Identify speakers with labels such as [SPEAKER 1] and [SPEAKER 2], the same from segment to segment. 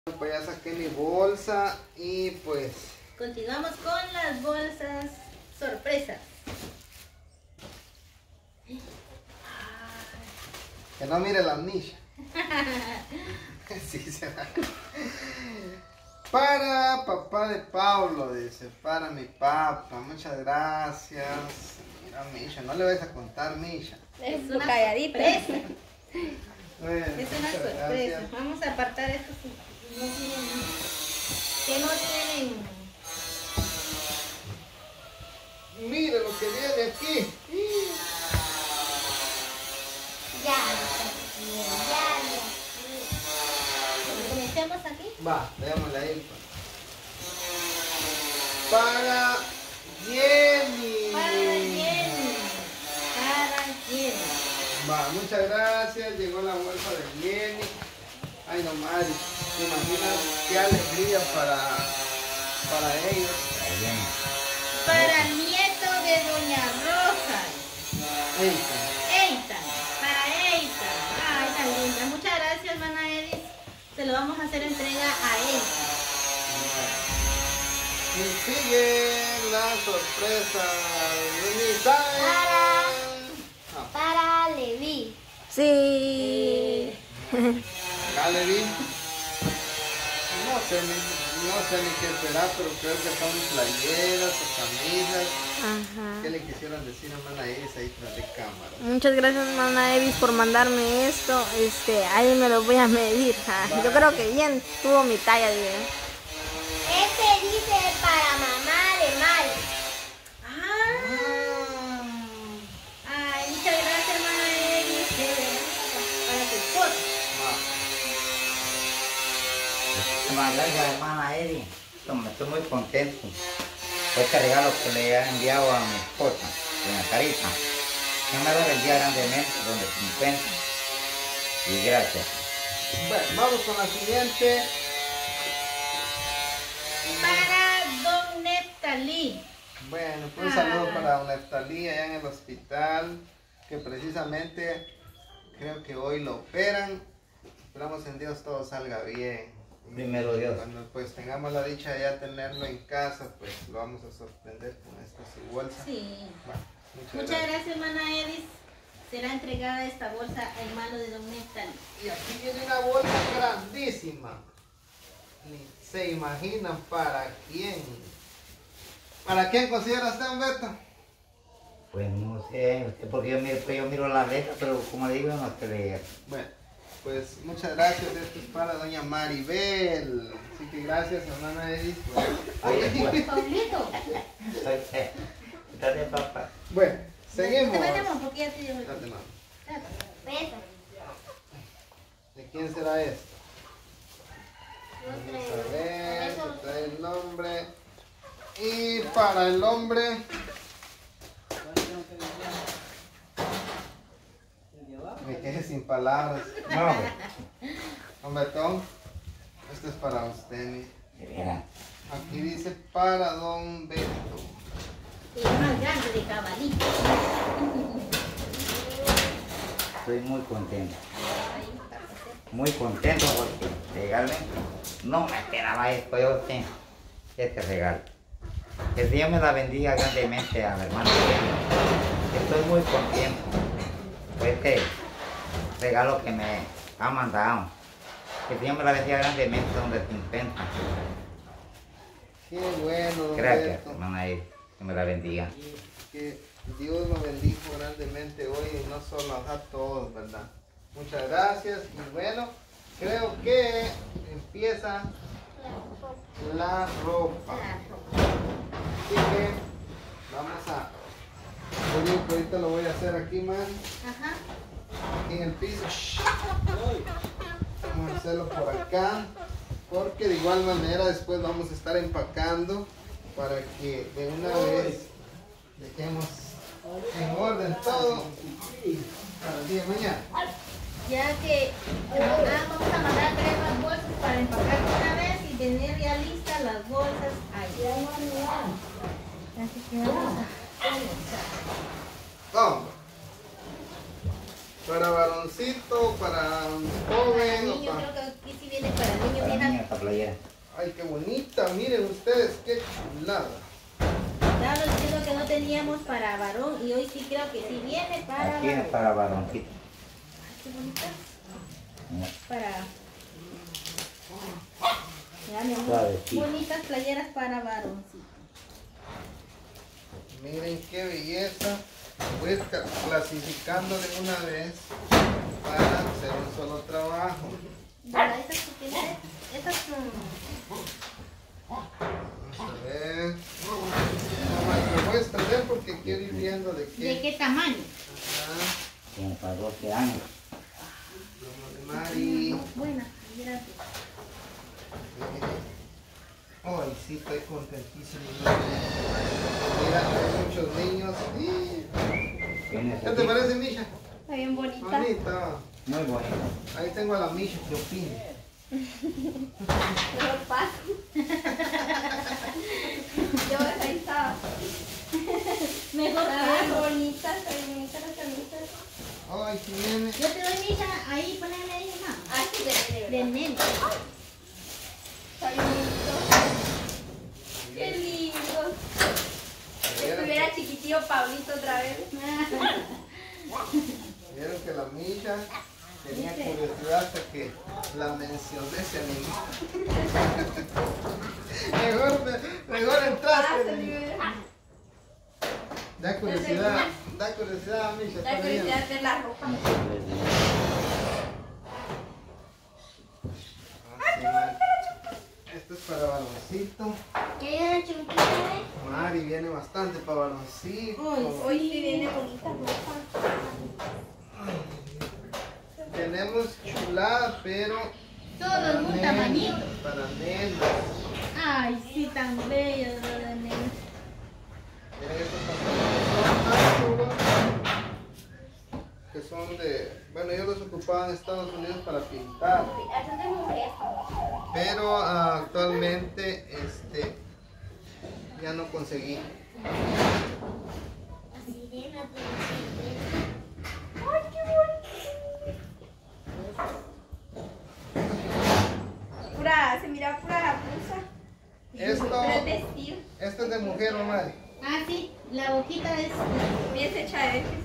[SPEAKER 1] Pues ya saqué mi bolsa y pues...
[SPEAKER 2] Continuamos con las bolsas sorpresas.
[SPEAKER 1] Que no mire la niña. Sí, se va. Para papá de Pablo, dice, para mi papá, muchas gracias. Mira, Misha, no le vais a contar, Misha.
[SPEAKER 2] Es una calladita. Sorpresa.
[SPEAKER 1] Bueno,
[SPEAKER 2] Es una sorpresa.
[SPEAKER 1] gracias.
[SPEAKER 2] Vamos a apartar estos que no tienen.
[SPEAKER 1] Mire lo que viene aquí.
[SPEAKER 2] Ya. ¿Comencemos aquí?
[SPEAKER 1] Va, démosle ahí. Para Jenny.
[SPEAKER 2] Para Jenny.
[SPEAKER 1] Va, muchas gracias. Llegó la bolsa de Jenny. Ay, no, Mari. ¿Te imaginas qué alegría para ellos?
[SPEAKER 2] Para el nieto de Doña Rosa. Eitan. Para Eitan. Ay, tan linda. Muchas gracias, hermana Edith. Se lo vamos a hacer entrega a Eitan.
[SPEAKER 1] Y sigue la sorpresa.
[SPEAKER 3] Para Levi.
[SPEAKER 2] Sí.
[SPEAKER 1] Dale, Vi. No sé ni qué será, pero creo que son playeras o camisas.
[SPEAKER 4] Ajá.
[SPEAKER 1] ¿Qué le quisieron decir a Mana Iris ahí tras de cámara?
[SPEAKER 4] Muchas gracias, Mana Evis, por mandarme esto. Ahí me lo voy a medir. Yo creo que bien tuvo mi talla, digo.
[SPEAKER 3] Este dice para mamá de Mari.
[SPEAKER 2] Ay, muchas gracias, hermana Edith. Para tu esposa.
[SPEAKER 5] Muchas gracias, hermana Eri. Estoy muy contento por este regalo que le ha enviado a mi esposa, doña Carita. Que me lo bendiga grandemente donde se encuentra. Y gracias.
[SPEAKER 1] Bueno, vamos con la siguiente.
[SPEAKER 2] Para Don Neftalí.
[SPEAKER 1] Bueno, pues un saludo para don Neftalí allá en el hospital, que precisamente creo que hoy lo operan. Esperamos en Dios todo salga bien.
[SPEAKER 5] Primero Dios.
[SPEAKER 1] Cuando pues tengamos la dicha de ya tenerlo en casa, pues lo vamos a sorprender con esta su bolsa.
[SPEAKER 2] Sí.
[SPEAKER 1] Bueno,
[SPEAKER 2] Muchas gracias, hermana Edith. Será entregada esta bolsa al malo de Don Neftalí.
[SPEAKER 1] Y aquí viene una bolsa grandísima. Ni se imaginan para quién. ¿Para quién considera usted, Humberto?
[SPEAKER 5] Pues no sé, porque yo miro la letra, pero como le digo, no sé leer.
[SPEAKER 1] Bueno, pues muchas gracias. Esto es para doña Maribel. Así que gracias, hermana Edith.
[SPEAKER 5] Oye,
[SPEAKER 2] Paulito.
[SPEAKER 5] Dale, papá.
[SPEAKER 1] Bueno, seguimos.
[SPEAKER 2] Te metemos porque ya te llevo el
[SPEAKER 1] Date, mano.
[SPEAKER 3] Beso.
[SPEAKER 1] ¿De quién será esto?
[SPEAKER 3] No
[SPEAKER 1] Vamos
[SPEAKER 3] trae.
[SPEAKER 1] a ver,
[SPEAKER 3] Eso.
[SPEAKER 1] se trae el nombre. Y para el hombre, me quedé sin palabras.
[SPEAKER 5] No, hombre.
[SPEAKER 1] Humbertón, esto es para usted. Mi.
[SPEAKER 5] De veras.
[SPEAKER 1] Aquí dice para don Beto.
[SPEAKER 2] El más grande de cabalito.
[SPEAKER 5] Estoy muy contento. Muy contento porque legalmente no me esperaba esto, yo sí, este regalo. Que Dios me la bendiga grandemente a mi hermano. Estoy muy contento por este regalo que me ha mandado. Que Dios me la bendiga grandemente donde se encuentra.
[SPEAKER 1] Qué bueno, don
[SPEAKER 5] Gracias,
[SPEAKER 1] Beto.
[SPEAKER 5] hermana Edith, que me la bendiga.
[SPEAKER 1] Que Dios lo bendijo grandemente hoy y no solo a todos, ¿verdad? Muchas gracias y bueno, creo que empieza la ropa. Así que vamos a... ahorita lo voy a hacer aquí más,
[SPEAKER 2] Ajá.
[SPEAKER 1] aquí en el piso. Vamos a hacerlo por acá, porque de igual manera después vamos a estar empacando para que de una vez dejemos en orden todo para el día de mañana.
[SPEAKER 2] Ya que vamos a mandar 3 más bolsas para empacar de una vez y tener ya listas las bolsas allá. Así que vamos a comenzar.
[SPEAKER 1] Vamos. Para varoncito, para un joven,
[SPEAKER 2] Para
[SPEAKER 1] o
[SPEAKER 2] niño
[SPEAKER 1] para...
[SPEAKER 2] creo que aquí sí viene para niño,
[SPEAKER 5] Para
[SPEAKER 2] mira.
[SPEAKER 5] niño esta playera.
[SPEAKER 1] Ay, qué bonita, miren ustedes, qué chulada.
[SPEAKER 2] Estábamos diciendo que no teníamos para varón y hoy sí creo que sí viene para
[SPEAKER 5] Aquí es
[SPEAKER 2] varón.
[SPEAKER 5] para varoncito.
[SPEAKER 2] Qué bonita.
[SPEAKER 5] Mira,
[SPEAKER 2] Para... Mira, mi amor,
[SPEAKER 5] Suavecito.
[SPEAKER 2] bonitas playeras para varoncito.
[SPEAKER 1] Miren qué belleza. Voy clasificando de una vez para hacer un solo trabajo.
[SPEAKER 2] ¿Verdad? Estas que tiene, estas son...
[SPEAKER 1] Vamos a ver. No, lo voy a extender porque quiero ir viendo de qué.
[SPEAKER 2] ¿De qué tamaño?
[SPEAKER 1] Ah,
[SPEAKER 5] como para 12 años.
[SPEAKER 1] vamos, Mari.
[SPEAKER 2] Buena, gracias.
[SPEAKER 1] Ay, sí, estoy contentísimo. Mira, hay muchos niños.
[SPEAKER 5] Tiene
[SPEAKER 1] ¿Qué te parece, Misha?
[SPEAKER 3] Está bien bonita.
[SPEAKER 1] Bonita.
[SPEAKER 5] Muy bonito.
[SPEAKER 1] Ahí tengo a la Misha que opina.
[SPEAKER 3] Yo lo paso. Yo ahí estaba.
[SPEAKER 2] Mejor
[SPEAKER 3] Está
[SPEAKER 2] paso.
[SPEAKER 3] bien bonita, está bien bonita la camisa.
[SPEAKER 1] Ay, si viene.
[SPEAKER 2] Yo te doy misa ahí, poneme ahí, mamá.
[SPEAKER 3] Ah, sí, de
[SPEAKER 2] De nene.
[SPEAKER 3] Está bien bonito. Qué lindo. Si estuviera chiquitillo Pablito otra vez.
[SPEAKER 1] Vieron que la Misha tenía curiosidad hasta que la mencioné, se animó. mejor entraste. Misha. Da curiosidad, Misha.
[SPEAKER 3] La
[SPEAKER 1] está bien.
[SPEAKER 3] curiosidad de la ropa.
[SPEAKER 1] Así, Mari. Esto es para baloncito.
[SPEAKER 3] ¿Qué hay una chiquitita?
[SPEAKER 1] Mari viene bastante para baloncito.
[SPEAKER 3] Hoy sí viene bonita ropa.
[SPEAKER 1] Tenemos chulada, pero
[SPEAKER 2] Todos un tamañito.
[SPEAKER 1] para nenas.
[SPEAKER 2] Ay, sí, tan bello, lo de nene.
[SPEAKER 1] Miren estos pantalones que son de, bueno, yo los ocupaba en Estados Unidos para pintar,
[SPEAKER 3] Eso es de mujer.
[SPEAKER 1] pero actualmente ya no conseguí.
[SPEAKER 3] Así de una pura, se mira pura la blusa.
[SPEAKER 1] Esto,
[SPEAKER 3] Pero el vestido.
[SPEAKER 1] esto es de mujer, mamá.
[SPEAKER 2] Ah, sí, la boquita es
[SPEAKER 3] Bien hecha de veces.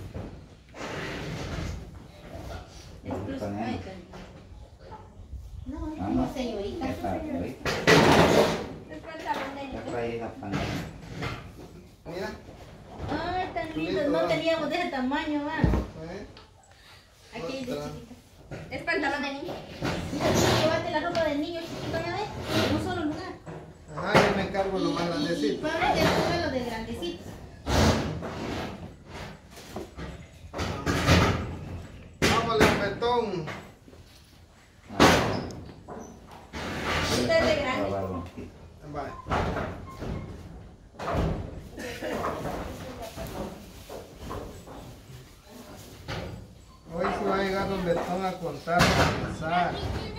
[SPEAKER 2] plus.
[SPEAKER 5] Con él.
[SPEAKER 2] Ay, no, es
[SPEAKER 5] Ah,
[SPEAKER 2] como
[SPEAKER 5] no.
[SPEAKER 2] señorita.
[SPEAKER 5] Esta, ahorita.
[SPEAKER 3] Es pantalón de
[SPEAKER 5] Ya
[SPEAKER 3] niño.
[SPEAKER 5] trae la pandemia.
[SPEAKER 1] Mira,
[SPEAKER 2] Ay, tan lindo,
[SPEAKER 1] Lindo,
[SPEAKER 2] no
[SPEAKER 1] va.
[SPEAKER 2] teníamos de ese tamaño, va.
[SPEAKER 1] ¿eh?
[SPEAKER 2] Aquí es de
[SPEAKER 1] Otra.
[SPEAKER 2] chiquita.
[SPEAKER 3] Es pantalón de niño.
[SPEAKER 2] Llévate la ropa del niño chiquito, ya ves, en un solo lugar.
[SPEAKER 1] Ajá, yo me encargo lo más
[SPEAKER 2] Y
[SPEAKER 1] grandecito.
[SPEAKER 2] Pablo te sube lo de grandecitos.
[SPEAKER 1] Vamos al betón.
[SPEAKER 3] Esto es de grande.
[SPEAKER 5] Para varoncito.
[SPEAKER 1] Vale. Hoy sí va a llegar Don Betón a contar, a pensar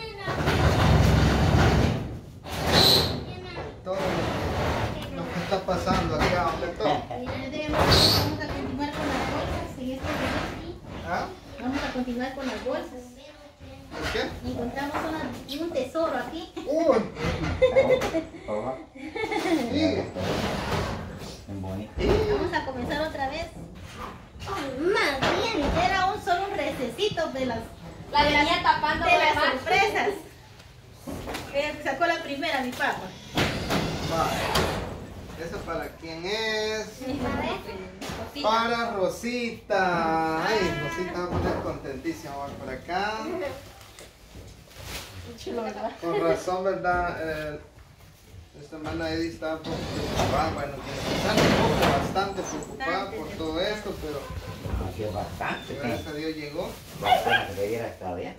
[SPEAKER 1] todo lo que está pasando aquí a Don Betón.
[SPEAKER 2] Vamos a continuar con las bolsas en este video.
[SPEAKER 1] ¿Ah?
[SPEAKER 2] Vamos a continuar con las bolsas.
[SPEAKER 1] ¿Por qué?
[SPEAKER 2] Encontramos un tesoro aquí.
[SPEAKER 1] Uy,
[SPEAKER 5] Toma.
[SPEAKER 1] sigue.
[SPEAKER 5] Bien bonito.
[SPEAKER 2] Vamos a comenzar otra vez.
[SPEAKER 3] Más bien.
[SPEAKER 2] Era solo un recesito de las
[SPEAKER 3] La venía tapando
[SPEAKER 2] de
[SPEAKER 3] lo
[SPEAKER 2] las
[SPEAKER 3] demás.
[SPEAKER 2] sorpresas. Sacó la primera mi papá.
[SPEAKER 1] Vale. ¿Eso para quién es?
[SPEAKER 3] Cosita.
[SPEAKER 1] Para Rosita. Ay, Rosita va a poner contentísima. Vamos por acá.
[SPEAKER 3] Chulo, ¿verdad?
[SPEAKER 1] Con razón, ¿verdad? Esta hermana Edith está un poco preocupada. Bueno, está un poco bastante preocupada por todo esto, pero
[SPEAKER 5] Así es bastante.
[SPEAKER 1] gracias a Dios llegó.
[SPEAKER 5] Bastante que debiera estar bien.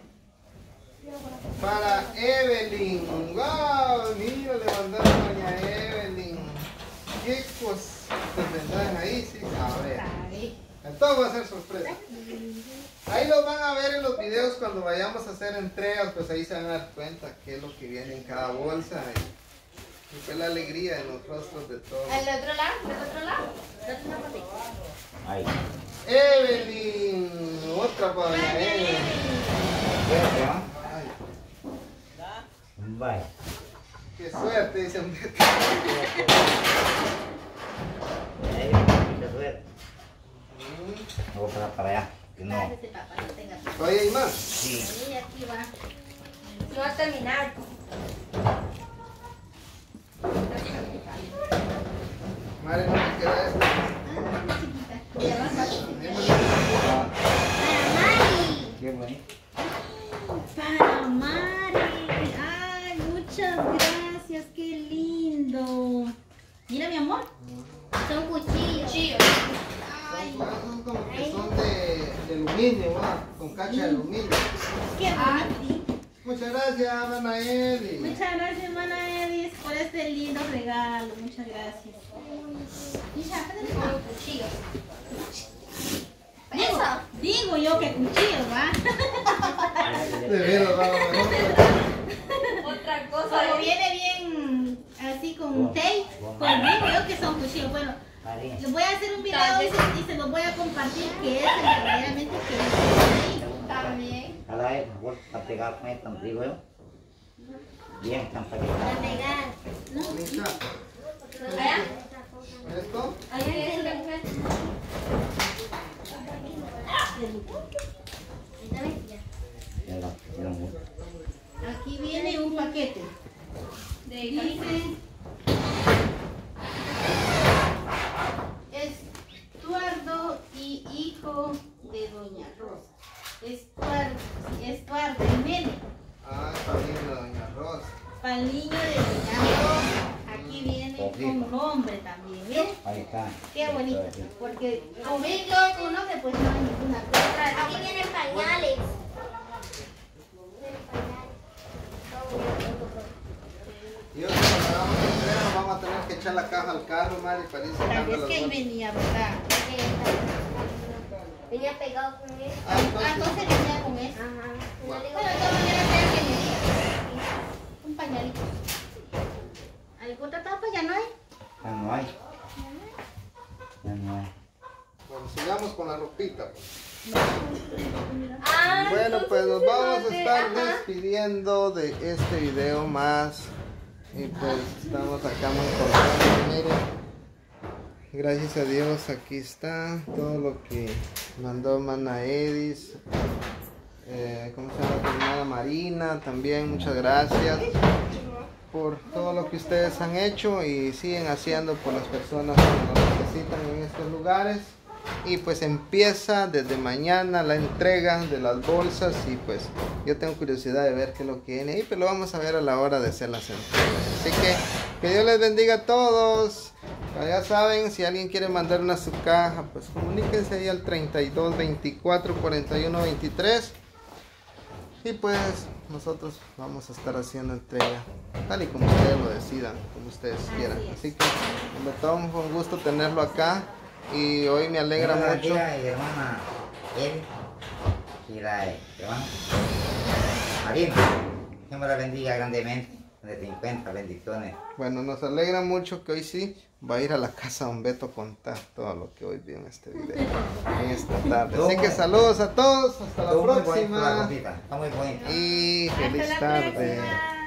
[SPEAKER 1] Para Evelyn. ¡Wow! Mira, le mandaron a doña Evelyn. ¿Qué cosas vendrán ahí? Sí, a ver. Todo va a ser sorpresa. Ahí lo van a ver en los videos cuando vayamos a hacer entregas, pues ahí se van a dar cuenta qué es lo que viene en cada bolsa y fue la alegría en los rostros de todos.
[SPEAKER 3] ¿Al otro lado? ¿Al otro lado?
[SPEAKER 5] Ahí.
[SPEAKER 1] Evelyn, otra para doña Evelyn.
[SPEAKER 5] Fíjate, ¿no?
[SPEAKER 1] Ay,
[SPEAKER 5] Vaya.
[SPEAKER 1] Qué suerte, dice un
[SPEAKER 5] Qué suerte. Me voy a pasar para allá. Que no.
[SPEAKER 2] Pásese, papá, no tenga prisa.
[SPEAKER 1] Oye, ¿hay más?
[SPEAKER 5] Sí.
[SPEAKER 2] Sí, aquí va.
[SPEAKER 3] No ha terminado.
[SPEAKER 1] Mari, no me queda esto.
[SPEAKER 2] Ya va fácil.
[SPEAKER 5] Ah,
[SPEAKER 3] Mari.
[SPEAKER 5] qué bonito.
[SPEAKER 2] Para Mari. Ay, muchas gracias, qué lindo. Mira, mi amor.
[SPEAKER 3] Son cuchillos.
[SPEAKER 1] Son como que son de aluminio, ¿va? Con cacha de aluminio.
[SPEAKER 2] Qué bonito.
[SPEAKER 1] Muchas gracias, Ana Eli.
[SPEAKER 2] Muchas gracias, hermana Edis, por este lindo regalo. Muchas gracias. Hija, con cuchillos. Digo yo que cuchillos, ¿va?
[SPEAKER 1] De veras, vamos.
[SPEAKER 3] Otra cosa.
[SPEAKER 2] Como viene bien así con tape, pues digo yo que son cuchillos. Bueno,
[SPEAKER 5] María.
[SPEAKER 2] les voy a hacer un video y se los voy a compartir que es verdaderamente que es ahí.
[SPEAKER 3] También.
[SPEAKER 5] A la vez, voy a pegar con esto, digo yo. Bien, están
[SPEAKER 3] Para
[SPEAKER 5] pegados.
[SPEAKER 3] pegar.
[SPEAKER 1] Lisa,
[SPEAKER 3] ¿Allá?
[SPEAKER 1] ¿esto?
[SPEAKER 3] Allá es la mujer.
[SPEAKER 5] Ya lo mucho.
[SPEAKER 2] Aquí viene un paquete. Dice Estuardo y hijo de Doña Rosa. Estuardo y Meli.
[SPEAKER 1] Ah, está bien la doña Rosa.
[SPEAKER 2] Para el niño de Doña Rosa. Aquí viene con nombre también. ¿Ven?
[SPEAKER 5] Ahí está.
[SPEAKER 2] Qué bonito. Porque como ven yo con nombre, pues no hay ninguna cosa.
[SPEAKER 3] Aquí vienen pañales.
[SPEAKER 1] Y otro cuando hagamos el estreno vamos a tener que echar la caja al carro, Mari, para ir
[SPEAKER 2] Tal
[SPEAKER 1] sacando
[SPEAKER 2] vez
[SPEAKER 1] las
[SPEAKER 2] que él
[SPEAKER 1] bolsas.
[SPEAKER 2] venía, ¿verdad?
[SPEAKER 3] Venía pegado con él.
[SPEAKER 1] Ah,
[SPEAKER 2] Entonces venía con eso.
[SPEAKER 3] Ajá.
[SPEAKER 1] Bueno.
[SPEAKER 2] Bueno, de todas maneras, sea que me diga. Un pañalito. ¿Alguna tapa ya no hay?
[SPEAKER 5] Ya no hay. Ya no hay.
[SPEAKER 1] Bueno, sigamos con la ropita. Pues.
[SPEAKER 3] Ah,
[SPEAKER 1] Bueno, pues nos vamos a estar
[SPEAKER 3] Ajá.
[SPEAKER 1] despidiendo de este video más. Y pues estamos acá muy contentos, miren. Gracias a Dios, aquí está todo lo que mandó Mana Edis. ¿Cómo se llama? Tu hermana Marina, también muchas gracias por todo lo que ustedes han hecho y siguen haciendo por las personas que nos necesitan en estos lugares. Y pues empieza desde mañana la entrega de las bolsas y pues yo tengo curiosidad de ver qué es lo que viene ahí, pero lo vamos a ver a la hora de hacer las entregas. Así que Dios les bendiga a todos. Ya saben, si alguien quiere mandar una a su caja, pues comuníquense ahí al 32 24 41 23 y pues nosotros vamos a estar haciendo entrega tal y como ustedes lo decidan, como ustedes quieran. Así que me toma un gusto tenerlo acá. Y hoy me alegra
[SPEAKER 5] Dios la
[SPEAKER 1] mucho.
[SPEAKER 5] bendiga, y hermana Eli y la hermana Marina. Dios me la bendiga grandemente. De 50 bendiciones.
[SPEAKER 1] Bueno, nos alegra mucho que hoy sí va a ir a la casa Don Beto a contar todo lo que hoy vio en este video, en esta tarde. Así que saludos a todos, hasta la
[SPEAKER 5] Estuvo muy bonito la
[SPEAKER 1] próxima
[SPEAKER 5] cosita, está muy bonita.
[SPEAKER 1] y feliz
[SPEAKER 2] Hasta la
[SPEAKER 1] tarde.
[SPEAKER 2] próxima.